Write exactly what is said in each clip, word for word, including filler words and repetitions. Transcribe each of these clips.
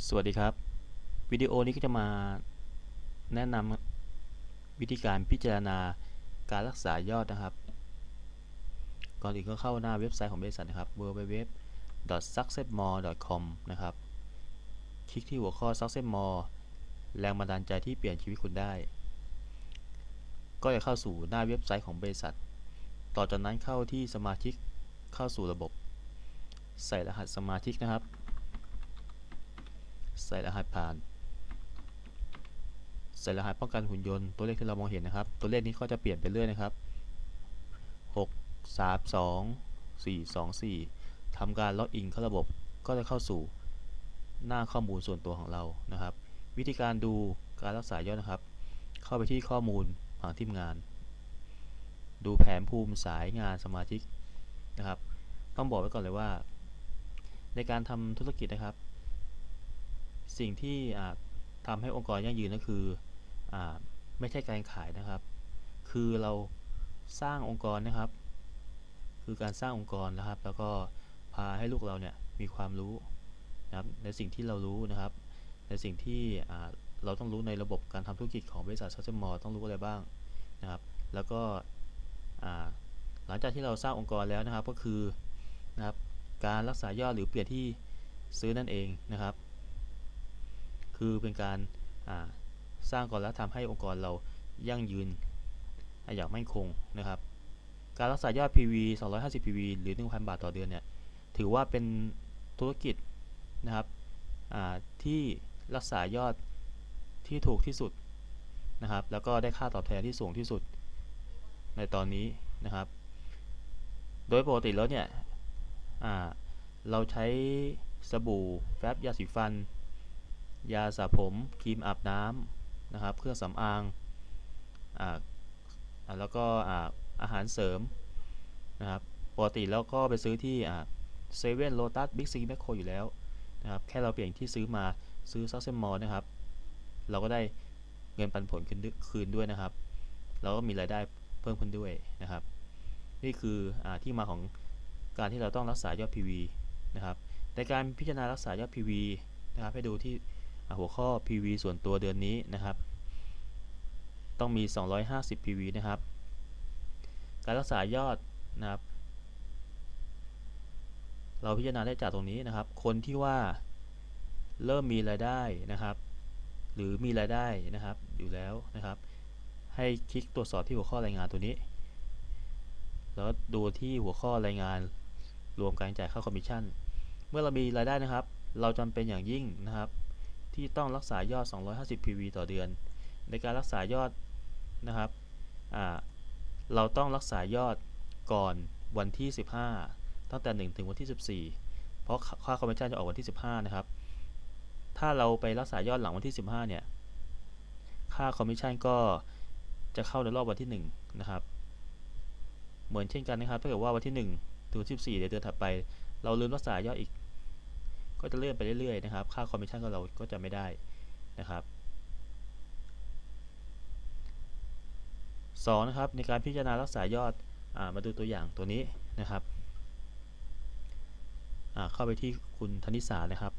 สวัสดีครับวิดีโอนี้ก็จะมาแนะนำวิธีการพิจารณาการรักษายอดนะครับก่อนอื่นก็เข้าหน้าเว็บไซต์ของบริษัทนะครับ ดับเบิลยู ดับเบิลยู ดับเบิลยู ดอท ซักเซสมอร์ ดอท คอม นะครับคลิกที่หัวข้อ Success More แรงบันดาลใจที่เปลี่ยนชีวิตคุณได้ก็จะเข้าสู่หน้าเว็บไซต์ของบริษัทต่อจากนั้นเข้าที่สมาชิกเข้าสู่ระบบใส่รหัสสมาชิกนะครับใส่รหัสผ่านใส่รหัสป้องกันหุ่นยนต์ตัวเลขที่เรามองเห็นนะครับตัวเลขนี้ก็จะเปลี่ยนไปเรื่อยนะครับหก สาม สอง สี่ สอง สี่ทำการล็อกอินเข้าระบบก็จะเข้าสู่หน้าข้อมูลส่วนตัวของเรานะครับวิธีการดูการรักษายอดนะครับเข้าไปที่ข้อมูลผังทีมงานดูแผนภูมิสายงานสมาชิกนะครับต้องบอกไว้ก่อนเลยว่าในการทำธุรกิจนะครับสิ่งที่ทำให้องค์กรยั่งยืนก็คืออไม่ใช่การขายนะครับคือเราสร้างองค์กรนะครับคือการสร้างองค์กรนะครับแล้วก็พาให้ลูกเราเนี่ยมีความรู้นะครับในสิ่งที่เรารู้นะครับในสิ่งที่เราต้องรู้ในระบบการทำธุรกิจของบริษัทซักเซสมอร์ต้องรู้อะไรบ้างนะครับแล้วก็หลังจากที่เราสร้างองค์กรแล้วนะครับก็คือนะครับการรักษายอดหรือเปลี่ยนที่ซื้อนั่นเองนะครับคือเป็นการสร้างก่อนแล้วทำให้องค์กรเรายั่งยืนอย่างมั่นคงนะครับการรักษายอด พี วี สองร้อยห้าสิบ พี วี หรือ หนึ่งพัน บาทต่อเดือนเนี่ยถือว่าเป็นธุรกิจนะครับที่รักษายอดที่ถูกที่สุดนะครับแล้วก็ได้ค่าตอบแทนที่สูงที่สุดในตอนนี้นะครับโดยปกติแล้วเนี่ยเราใช้สบู่แฟบยาสีฟันยาสระผมครีมอาบน้ำนะครับเครื่องสำอางแล้วก็อาหารเสริมนะครับปกติแล้วก็ไปซื้อที่เซเว่นโลตัสบิ๊กซีแมคโครอยู่แล้วนะครับแค่เราเปลี่ยนที่ซื้อมาซื้อซักเซสมอร์นะครับเราก็ได้เงินปันผลคืนด้วยนะครับเราก็มีรายได้เพิ่มขึ้นด้วยนะครับนี่คืออที่มาของการที่เราต้องรักษายอด พี วี นะครับในการพิจารณารักษายอด พี วี นะครับให้ดูที่หัวข้อ พี วี ส่วนตัวเดือนนี้นะครับต้องมีสองร้อยห้าสิบ พี วี นะครับการรักษายอดนะครับเราพิจารณาได้จากตรงนี้นะครับคนที่ว่าเริ่มมีรายได้นะครับหรือมีรายได้นะครับอยู่แล้วนะครับให้คลิกตรวจสอบที่หัวข้อรายงานตัวนี้แล้วดูที่หัวข้อรายงานรวมการจ่ายค่าคอมมิชชั่นเมื่อเรามีรายได้นะครับเราจำเป็นอย่างยิ่งนะครับที่ต้องรักษายอดสองร้อยห้าสิบ พี วี ต่อเดือนในการรักษายอดนะครับเราต้องรักษายอดก่อนวันที่สิบห้าตั้งแต่หนึ่งถึงวันที่สิบสี่เพราะค่าคอมมิชชั่นจะออกวันที่สิบห้านะครับถ้าเราไปรักษายอดหลังวันที่สิบห้าเนี่ยค่าคอมมิชชั่นก็จะเข้าในรอบวันที่หนึ่งนะครับเหมือนเช่นกันนะครับถ้าเกิดว่าวันที่หนึ่งถึงสิบสี่เดือนถัดไปเราลืมรักษายอดอีกก็จะเลื่อนไปเรื่อยๆนะครับค่าคอมมิชชั่นของเราก็จะไม่ได้นะครับสองนะครับในการพิจารณารักษายอดมาดูตัวอย่างตัวนี้นะครับเข้าไปที่คุณธนิสานะครับ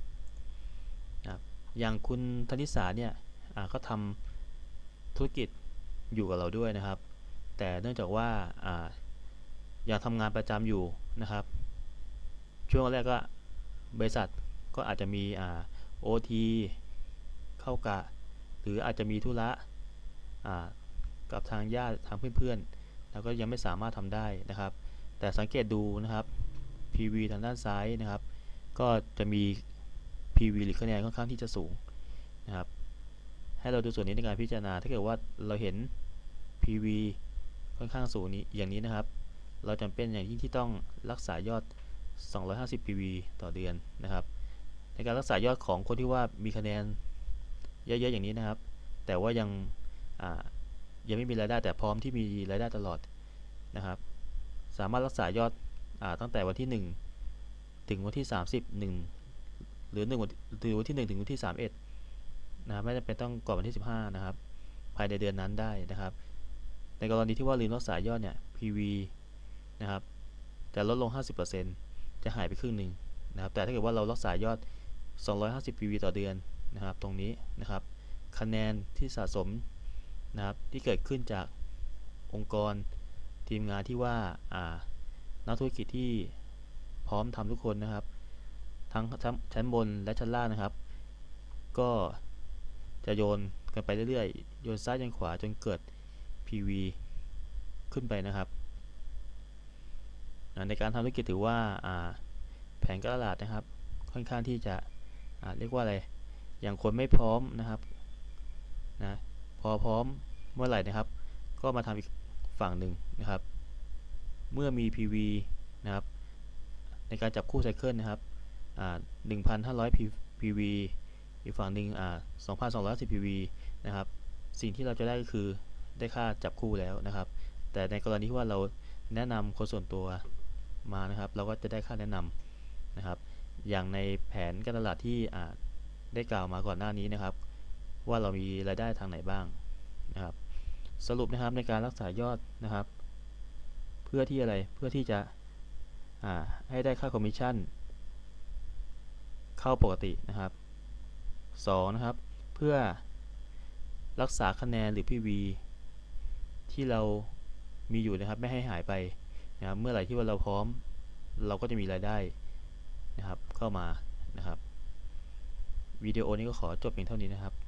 อย่างคุณธนิสาเนี่ยก็ทำธุรกิจอยู่กับเราด้วยนะครับแต่เนื่องจากว่ายังทำงานประจำอยู่นะครับช่วงแรกก็บริษัทก็อาจจะมี โอ ที เข้ากะหรืออาจจะมีธุระกับทางญาติทางเพื่อนๆแล้วก็ยังไม่สามารถทำได้นะครับแต่สังเกตดูนะครับ พี วี ทางด้านซ้ายนะครับก็จะมี พี วี หรือคะแนนค่อนข้างที่จะสูงนะครับให้เราดูส่วนนี้ในการพิจารณาถ้าเกิดว่าเราเห็น พี วี ค่อนข้างสูงนี้อย่างนี้นะครับเราจำเป็นอย่างยิ่งที่ต้องรักษายอดสองร้อยห้าสิบ พี วี ต่อเดือนนะครับในการรักษายอดของคนที่ว่ามีคะแนนเยอะๆอย่างนี้นะครับแต่ว่ายังยังไม่มีรายได้แต่พร้อมที่มีรายได้ตลอดนะครับสามารถรักษายอดตั้งแต่วันที่หนึ่งถึงวันที่สามสิบ หนึ่งหรือ1วันหรือวันที่หนึ่งถึงวันที่สามสิบเอ็ดนะไม่จำเป็นต้องก่อนวันที่สิบห้านะครับภายในเดือนนั้นได้นะครับในกรณีที่ว่าลืมรักษายอดเนี่ย พี วี นะครับจะลดลง ห้าสิบเปอร์เซ็นต์ จะหายไปครึ่งหนึ่งนะครับแต่ถ้าเกิดว่าเรารักษายอดสองร้อยห้าสิบ พี วี ต่อเดือนนะครับตรงนี้นะครับคะแนนที่สะสมนะครับที่เกิดขึ้นจากองค์กรทีมงานที่ว่าอ่านักธุรกิจที่พร้อมทำทุกคนนะครับทั้งชั้นบนและชั้นล่างนะครับก็จะโยนกันไปเรื่อยๆโยนซ้ายโยนขวาจนเกิด พี วี ขึ้นไปนะครับในการทำธุรกิจถือว่าแผนการตลาดนะครับค่อนข้างที่จะเรียกว่าอะไรอย่างคนไม่พร้อมนะครับนะพอพร้อมเมื่อไหร่นะครับก็มาทำอีกฝั่งหนึ่งนะครับเมื่อมี พี วี นะครับในการจับคู่ไซเคิลนะครับหนึ่งพันห้าร้อย พี วี อีกฝั่งหนึ่งสองพันสองร้อยห้าสิบ พี วี นะครับสิ่งที่เราจะได้ก็คือได้ค่าจับคู่แล้วนะครับแต่ในกรณีที่ว่าเราแนะนำคนส่วนตัวมานะครับเราก็จะได้ค่าแนะนำนะครับอย่างในแผนการตลาดที่ได้กล่าวมาก่อนหน้านี้นะครับว่าเรามีรายได้ทางไหนบ้างนะครับสรุปนะครับในการรักษายอดนะครับเพื่อที่อะไรเพื่อที่จะให้ได้ค่าคอมมิชชั่นเข้าปกตินะครับสองนะครับเพื่อรักษาคะแนนหรือ พี วี ที่เรามีอยู่นะครับไม่ให้หายไปนะครับเมื่อไหร่ที่ว่าเราพร้อมเราก็จะมีรายได้นะครับเข้ามานะครับวิดีโอนี้ก็ขอจบเพียงเท่านี้นะครับ